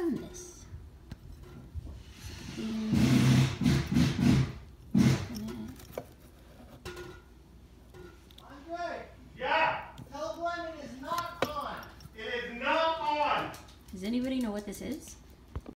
done this. Andre! Yeah! Teleblending is not on! It is not on! Does anybody know what this is?